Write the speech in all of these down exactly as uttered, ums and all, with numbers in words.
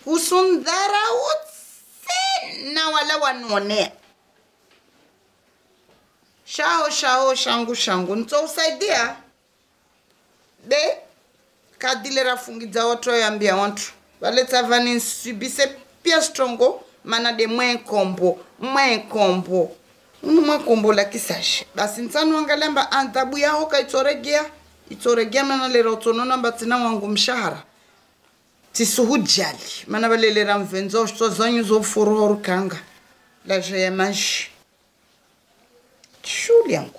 Usundara utse na wala wanonea. Shao shao shangu shangu nto usaidia. De kadile rafungidza watu yambia watu. Baleta vani subise pia strongo mana de mwen kombo, mwen kombo. Unu mwen kombo la kisashi. Basi nsanu angalemba antabu ya hoka itoregea. Itoregea mana le rotonona batina wangu mshahara. Tisuhu jali. Mana balele ramvenzo ushto zanyu zo furu kanga. La jaya manshi. Shuli yangu.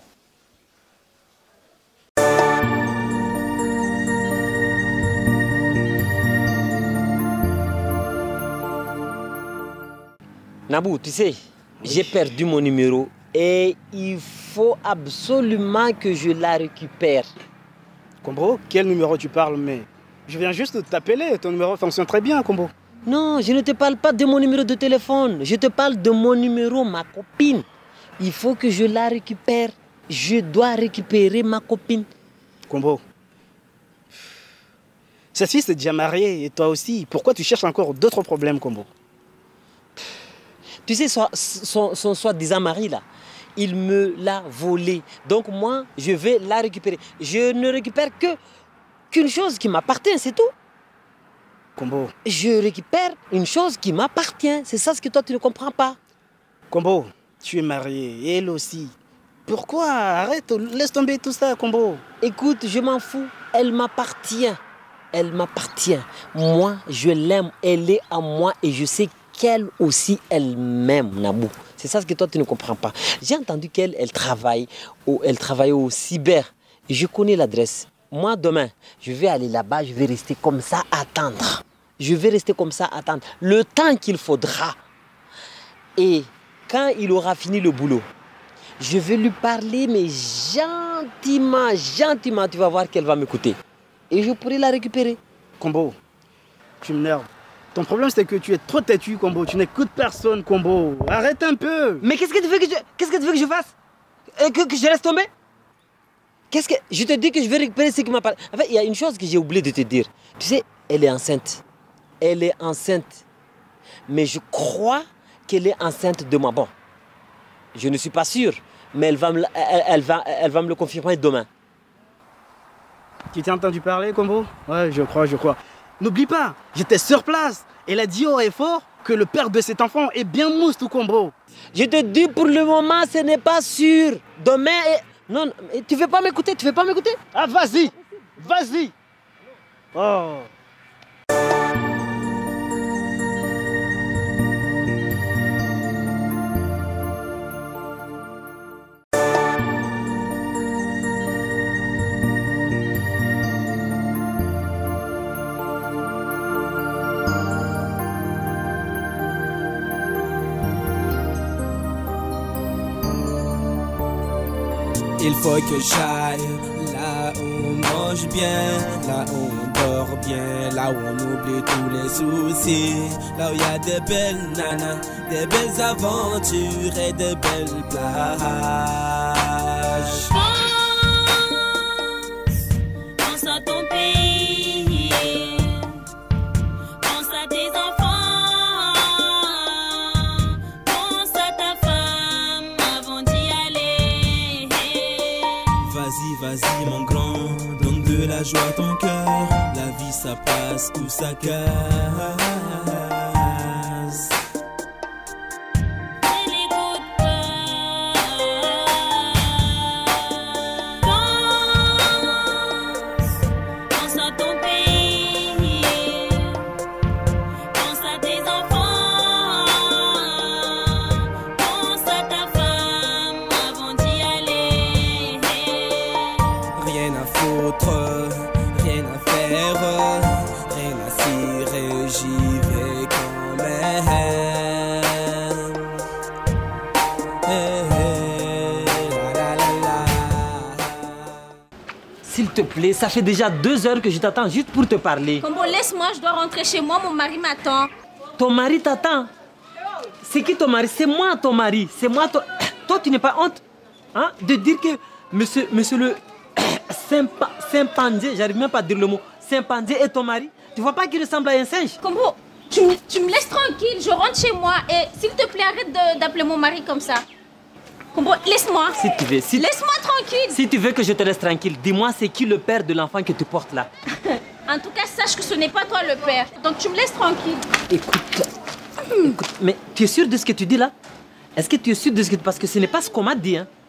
Nabou, tu sais, oui. J'ai perdu mon numéro et il faut absolument que je la récupère. Combo, quel numéro tu parles? Mais je viens juste de t'appeler, ton numéro fonctionne très bien, Combo. Non, je ne te parle pas de mon numéro de téléphone, je te parle de mon numéro, ma copine. Il faut que je la récupère. Je dois récupérer ma copine. Combo, cette fille s'est déjà mariée et toi aussi. Pourquoi tu cherches encore d'autres problèmes, Combo? Tu sais, son, son, son soi-disant mari, là, il me l'a volé. Donc moi, je vais la récupérer. Je ne récupère que qu'une chose qui m'appartient, c'est tout. Combo. Je récupère une chose qui m'appartient. C'est ça ce que toi, tu ne comprends pas. Combo, tu es marié, et elle aussi. Pourquoi? Arrête, laisse tomber tout ça, Combo. Écoute, je m'en fous. Elle m'appartient. Elle m'appartient. Moi, je l'aime. Elle est à moi et je sais qu'elle aussi, elle m'aime, Nabou. C'est ça ce que toi, tu ne comprends pas. J'ai entendu qu'elle elle travaille, au, elle travaille au cyber. Je connais l'adresse. Moi, demain, je vais aller là-bas, je vais rester comme ça, attendre. Je vais rester comme ça, attendre. Le temps qu'il faudra. Et quand il aura fini le boulot, je vais lui parler, mais gentiment, gentiment, tu vas voir qu'elle va m'écouter. Et je pourrai la récupérer. Combo, tu m'énerves. Ton problème, c'est que tu es trop têtu, Combo. Tu n'écoutes personne, Combo. Arrête un peu. Mais qu'est-ce que tu veux que je, qu'est-ce que tu veux que je fasse? euh, que, que je reste tomber? Qu'est-ce que... Je te dis que je vais récupérer ce qui m'a parlé. En fait, il y a une chose que j'ai oublié de te dire. Tu sais, elle est enceinte. Elle est enceinte. Mais je crois qu'elle est enceinte de moi. Bon, je ne suis pas sûr, mais elle va me, elle, elle va, elle va me le confirmer demain. Tu t'es entendu parler, Combo? Ouais, je crois, je crois. N'oublie pas, j'étais sur place. Elle a dit haut et fort que le père de cet enfant est bien mousse, tout, Combo. Je te dis pour le moment, ce n'est pas sûr. Demain, et... non, tu ne veux pas m'écouter, tu ne veux pas m'écouter? Ah, vas-y, vas-y. Oh. Il faut que j'aille là où on mange bien, là où on dort bien, là où on oublie tous les soucis, là où il y a des belles nanas, des belles aventures et des belles plages. Pense à ton pays, pense à tes enfants, pense à ta femme avant d'y aller. Vas-y, vas-y mon grand, donne de la joie à ton cœur, la vie ça passe ou ça casse. S'il te plaît, ça fait déjà deux heures que je t'attends juste pour te parler. Combo, laisse-moi, je dois rentrer chez moi, mon mari m'attend. Ton mari t'attend? C'est qui ton mari? C'est moi ton mari. C'est moi ton... Toi, tu n'es pas honte hein, de dire que monsieur, monsieur le Sympandier, j'arrive même pas à dire le mot, Sympandier est ton mari? Tu vois pas qu'il ressemble à un singe? Combo, Tu, me- tu me laisses tranquille, je rentre chez moi et s'il te plaît, arrête de- d'appeler mon mari comme ça. Comprends? Laisse-moi. Si tu veux, si, Laisse-moi tranquille. si tu veux que je te laisse tranquille, dis-moi c'est qui le père de l'enfant que tu portes là. En tout cas, sache que ce n'est pas toi le père. Donc tu me laisses tranquille. Écoute, écoute, mais tu es sûr de ce que tu dis là? Est-ce que tu es sûr de ce que... Parce que ce n'est pas ce qu'on m'a dit, hein.